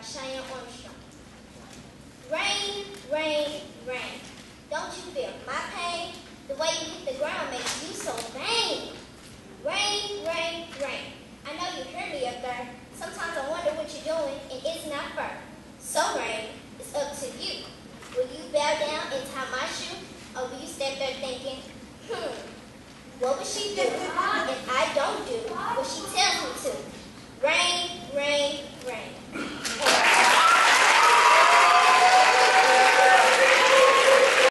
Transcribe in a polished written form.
Cheyenne Armstrong. Rain, rain, rain. Don't you feel my pain? The way you hit the ground makes you so vain. Rain, rain, rain. I know you hear me up there. Sometimes I wonder what you're doing, and it's not fair. So rain, it's up to you. Will you bow down and tie my shoe, or will you step there thinking, what was she doing?